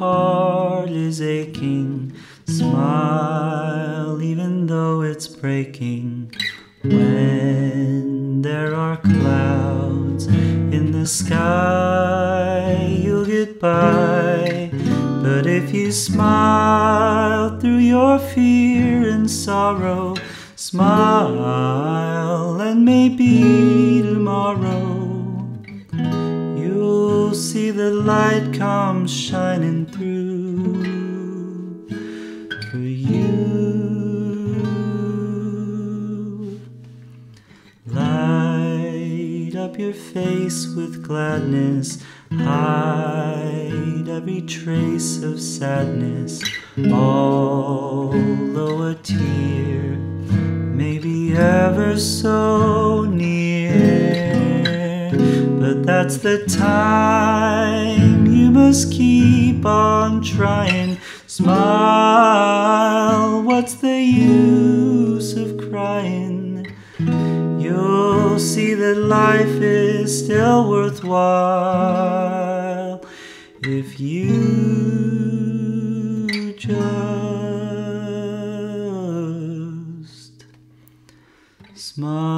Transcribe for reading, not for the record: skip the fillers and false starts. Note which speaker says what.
Speaker 1: heart is aching. Smile even though it's breaking. When there are clouds in the sky, you'll get by. But if you smile through your fear and sorrow, smile and maybe tomorrow you'll see the light come shining through for you. Light up your face with gladness, hide every trace of sadness. Although a tear may be ever so near, but that's the time you must keep on trying. Smile, what's the use of crying? You'll see that life is still worthwhile if you just smile.